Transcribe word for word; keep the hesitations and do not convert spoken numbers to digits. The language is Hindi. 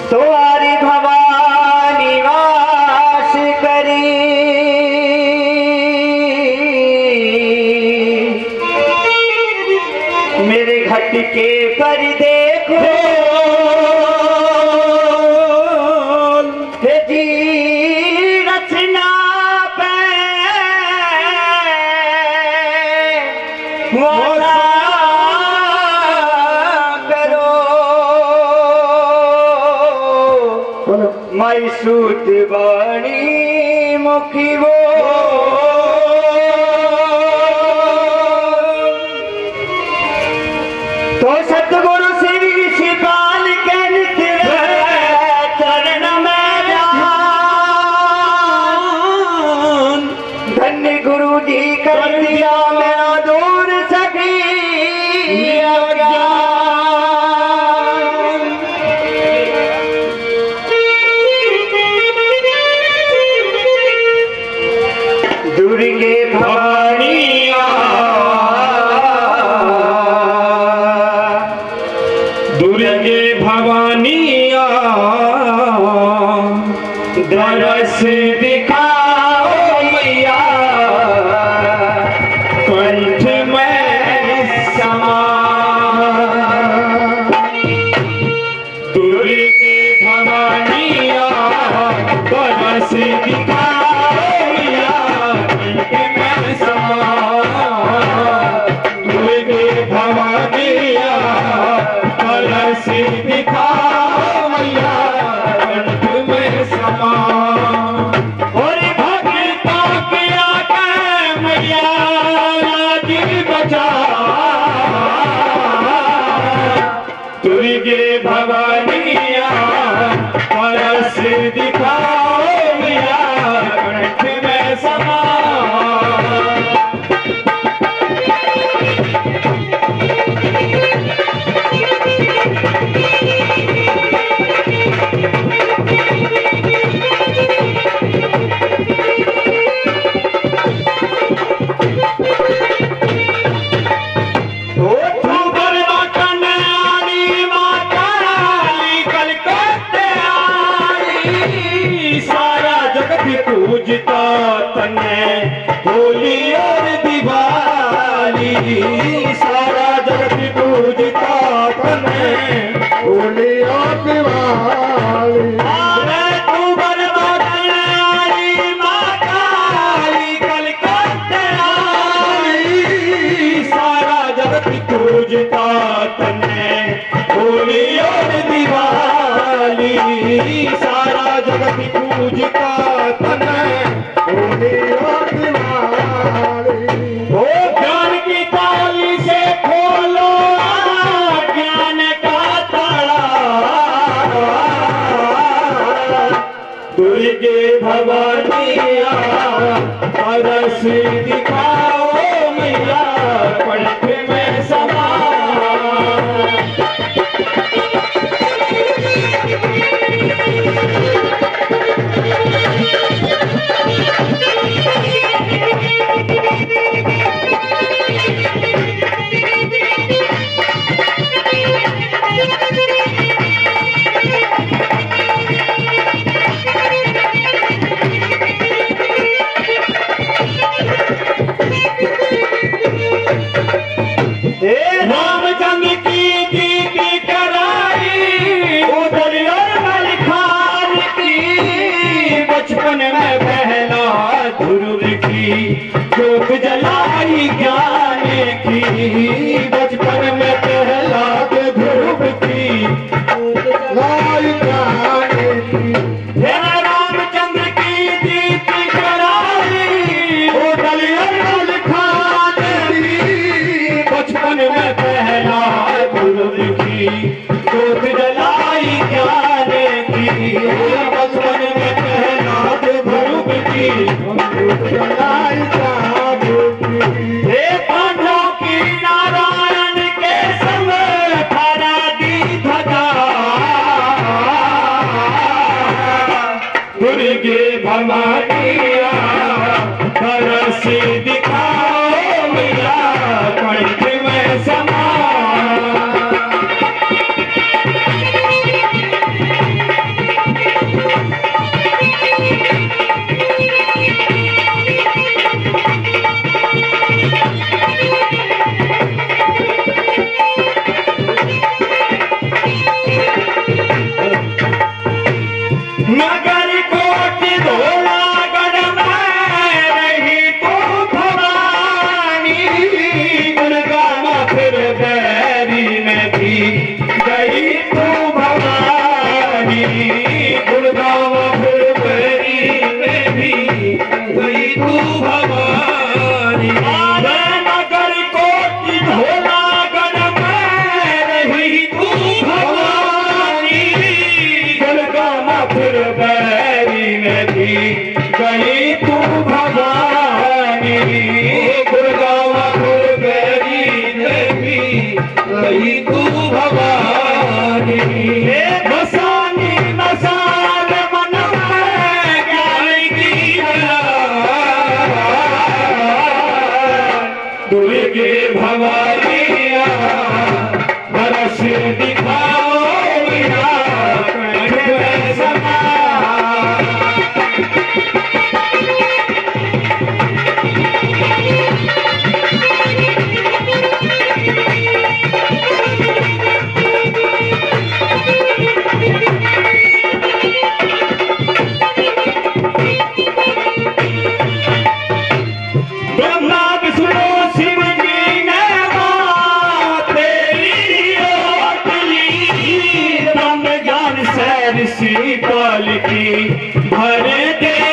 तुम्हारी भवानी वास करी मेरे घट के पर देखो हे जी रचना पे वाला करो माई सूत वाणी मुखी वो तो सतगुरु श्री ऋषिपाल के नित्य चरण में ध्यान धन्य गुरु जी कर दिया मेरा दूर सभी अज्ञान। दुर्गे भवानी दुर्गे भवानिया दरस दिखाओ मैया कंठ में समा। दुर्गे भवानिया दरस दिखाओ मैया कंठ में समा। दुर्गे भवानिया दरस दिखाओ मैया कंठ में समा। और भक्तों के आकर मैया दिल बचा। दुर्गे भवानिया दरस दिखाओ मैया कंठ में समा। पूजता तने होली और दिवाली सारा जगत पूजता तने होली और दिवाली। अरे तू बरबादी माँ काली कलकत्ते आई सारा जगत पूजता तने होली और दिवाली सारा जगत पूजता ओ ज्ञान की ताली से खोलो ज्ञान का ताला। दुर्गे भवानिया दरस दिखाओ मैया कंठ में समा। रामचंद्र की दीदी कराई उधर मलखान की बचपन में पहला ध्रुव की जोत जलाई ज्ञान की बचपन में पहला ध्रुव की जलाई ज्ञान की। रामचंद्र की दीदी कराई उधर मलखान की बचपन में पहला ध्रुव की जोत जलाई ज्ञान की बचपन में पहला ध्रुव की जोत जलाई ज्ञान की। हे पांडवों की नारायण के संग खड़ा दी धजा। दुर्गे भवानिया दरस दिखाओ मैया कंठ में समा। गुड़गांव फुलवरी में भी गई तू भवानी। नगर कोटि धौलागढ़ में रही तू भवानी। गुड़गांव फुलवरी में भी गई तू भवानी। गुड़गांव फुलवरी में भी गई तू भवानी। मसानी मसाल मन में ज्ञान की दुर्गे भवानिया बरस दिखाओ मीरा कंठ में समा। ऋषि पाल की भर दे